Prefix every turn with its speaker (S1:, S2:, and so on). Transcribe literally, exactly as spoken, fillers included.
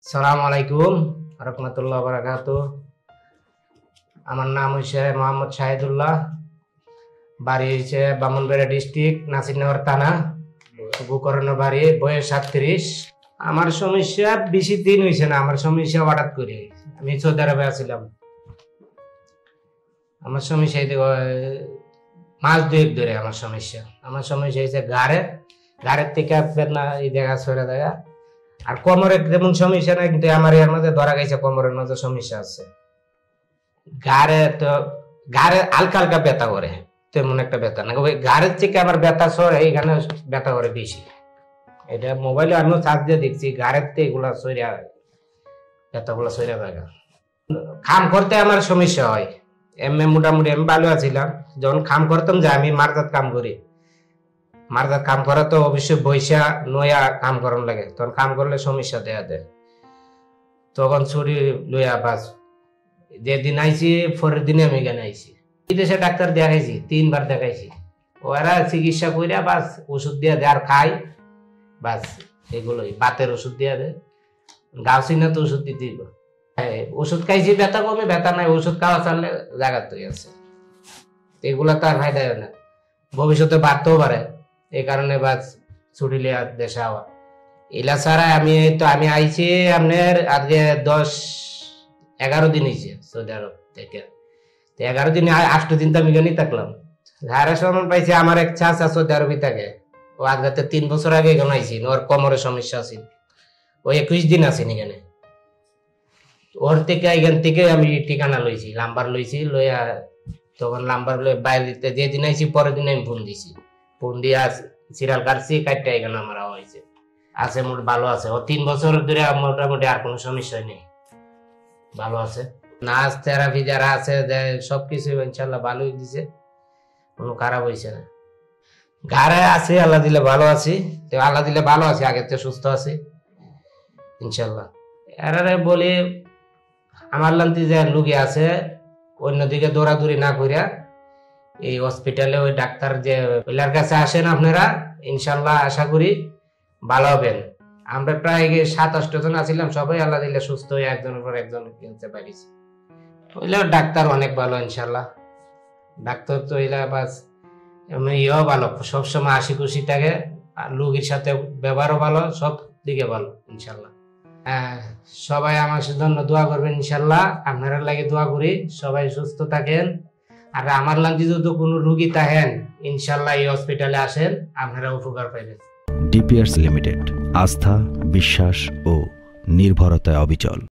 S1: সালাম আলাইকুম রহমতুল্লাহ বারাকাতুহ। আমার নাম হচ্ছে মোহাম্মদ শাহিদুল্লাহ। বাড়ি হচ্ছে ব্রাহ্মণবাড়িয়া ডিস্ট্রিক্ট নাসিরনগর থানা, গোকর্ণ বাড়ি, বয়স সাতত্রিশ। আমার সমস্যা বেশি দিন হয়েছে না, আমার সমস্যা হঠাৎ করে। আমি সৌদি আরবে আছিলাম, আমার সমস্যা মাস দুয়েক ধরে আমার সমস্যা আমার সমস্যা হয়েছে গাড়ে গাড়ের থেকে বেদনা এই দেখা সরে দেখা। আর কোমরের যেমন সমস্যা নাই, কিন্তু আমার এর মধ্যে ধরা গেছে কোমরের মধ্যে সমস্যা আছে। গাড়ে তো গাড়ে হালকা হালকা ব্যথা করে, তেমন একটা ব্যথা না। ওই গাড়ের থেকে আমার ব্যথা সরে এইখানে ব্যথা করে বেশি। এটা মোবাইলে আমিও চার্জ দিয়ে দেখছি, গাড়ের থেকে এগুলা সইরা ব্যথা গুলা সইরা জায়গা। খাম করতে আমার সমস্যা হয়। এমনি মোটামুটি আমি ভালো আছিলাম, যখন খাম করতাম যে আমি মার্জাত কাম করি, মার্জাত কাম করা তো অবশ্যই বৈশা নয়া কাম করার লাগে, তখন কাম করলে সমস্যা দেয়া দেয়। তখন ছুরি লইয়া বাস যেদিন আইছি পরের দিনে আমি এখানে আইছি। বিদেশে ডাক্তার দেখাইছি, তিনবার দেখাইছি। ওরা চিকিৎসা করিয়া বাস ওষুধ দিয়া দেয় আর খাই বাস, এগুলোই বাতের ওষুধ দিয়া দেয়। গাছি না তো ওষুধ দিতেই ওষুধ খাইছি, ব্যথা কমে, ব্যথা নাই, ওষুধ খাওয়া চাললে জায়গাতেই আছে। এগুলা তো আর ফায়দা না, ভবিষ্যতে বাড়তেও পারে। এই কারণে বাস ছুটি লিয়া দেশে হওয়া। এলা ছাড়া আমি তো আমি আইছি আপনার আজকে দশ এগারো দিন হয়েছে সৌদি আরব থেকে। এগারো দিন আষ্ট দিন তো আমি এখানেই থাকলাম। যারা সমান পাইছে আমার এক চাচা সৌদি আরবই থাকে, ও আজকে তিন বছর আগে এখানে আইছি। ওর কোমরের সমস্যা আছে, ও একুশ দিন আছেন এখানে। ওর থেকে এখান থেকে আমি ঠিকানা লইছি, নাম্বার লইছি, লইয়া তখন নাম্বার লই বাইরে দিতে যেদিন আইছি পরের দিন আমি ফোন দিছি। ফোন দিয়ে সিরিয়াল কাটছি, কাটটা এখানে আমার হয়েছে আছে, মোট ভালো আছে। ও তিন বছর ধরে মোটামুটি আর কোনো সমস্যা নেই, ভালো আছে। নার্স থেরাপি যারা আছে সবকিছু ইনশাল্লাহ ভালোই দিছে, কোনো খারাপ হয়েছে না। ঘরে আছে আল্লাহ দিলে ভালো আছি, তো আল্লাহ দিলে ভালো আছি, আগের থেকে সুস্থ আছি ইনশাল্লাহ। এরারে বলি আমার লান্তি যে রুগী আছে অন্যদিকে দৌড়াদৌড়ি না করিয়া এই হসপিটালে ওই ডাক্তার যে ওইলার কাছে আসেন আপনারা, ইনশাল্লাহ আশা করি ভালো হবেন। আমরা প্রায় সাত আষ্ট জন আছিলাম, সবাই আল্লাহ দিলে সুস্থ হয়ে একজনের পর একজন কিনতে পারিছি। ওইলা ডাক্তার অনেক ভালো ইনশাল্লাহ। ডাক্তার তো ওইলা বাস ইয়েও ভালো, সবসময় হাসি খুশি থাকে, আর রুগীর সাথে ব্যবহারও ভালো, সব দিকে ভালো ইনশাল্লাহ। হ্যাঁ, সবাই আমার জন্য দোয়া করবেন ইনশাল্লাহ। আপনারা লাগে দোয়া করি, সবাই সুস্থ থাকেন। আর আমার লাগি যদি কোনো রুগী থাকেন ইনশাল্লাহ এই হসপিটালে আসেন, আপনারা উপকার পাইবেন।
S2: ডিপিআরস লিমিটেড, আস্থা, বিশ্বাস ও নির্ভরতায় অবিচল।